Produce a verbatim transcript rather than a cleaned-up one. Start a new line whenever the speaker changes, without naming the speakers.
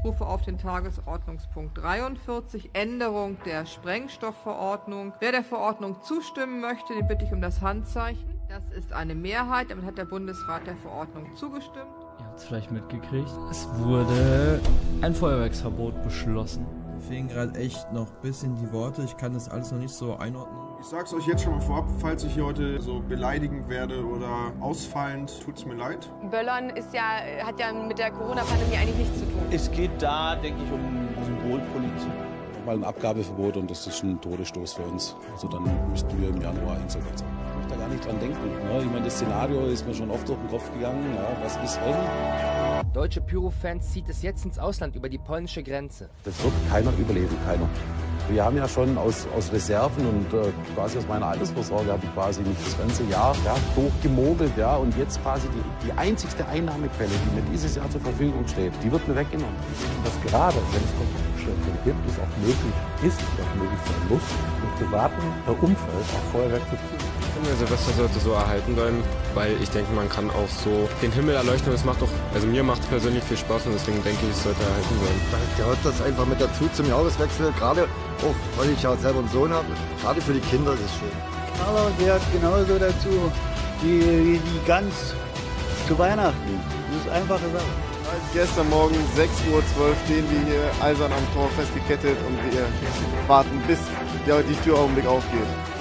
rufe auf den Tagesordnungspunkt dreiundvierzig, Änderung der Sprengstoffverordnung. Wer der Verordnung zustimmen möchte, den bitte ich um das Handzeichen. Das ist eine Mehrheit, damit hat der Bundesrat der Verordnung zugestimmt.
Ihr habt es vielleicht mitgekriegt. Es wurde ein Feuerwerksverbot beschlossen.
Mir fehlen gerade echt noch ein bisschen die Worte. Ich kann das alles noch nicht so einordnen.
Ich sag's euch jetzt schon mal vorab, falls ich hier heute so beleidigend werde oder ausfallend, tut's mir leid.
Böllern ist ja, hat ja mit der Corona-Pandemie eigentlich nichts zu tun.
Es geht da, denke ich, um Symbolpolitik.
Mal ein Abgabeverbot und das ist ein Todesstoß für uns. Also dann müssten wir im Januar insolvent sein. Ich möchte da gar nicht dran denken. Ne? Ich meine, das Szenario ist mir schon oft durch den Kopf gegangen. Ja, was ist, wenn?
Deutsche Pyro-Fans zieht es jetzt ins Ausland über die polnische Grenze.
Das wird keiner überleben, keiner. Wir haben ja schon aus, aus Reserven und äh, quasi aus meiner Altersvorsorge habe ich quasi nicht das ganze Jahr ja, durchgemogelt. Ja, und jetzt quasi die, die einzigste Einnahmequelle, die mir dieses Jahr zur Verfügung steht, die wird mir weggenommen.
Dass gerade, wenn es Konfliktstellen gibt, es auch möglich ist und auch möglich sein muss, im privaten Umfeld auch Feuerwerk zu ziehen.
Ich finde, Silvester sollte so erhalten bleiben, weil ich denke, man kann auch so den Himmel erleuchten. Es macht doch, also mir macht es persönlich viel Spaß und deswegen denke ich, es sollte erhalten bleiben.
Da gehört das einfach mit dazu zum Jahreswechsel, gerade auch, weil ich ja selber einen Sohn habe, gerade für die Kinder ist es schön.
Aber gehört genauso dazu wie die Gans zu Weihnachten. Das ist einfache Sache.
Gestern Morgen sechs Uhr zwölf stehen wir hier eisern am Tor festgekettet und wir warten, bis die Türaugenblick aufgeht.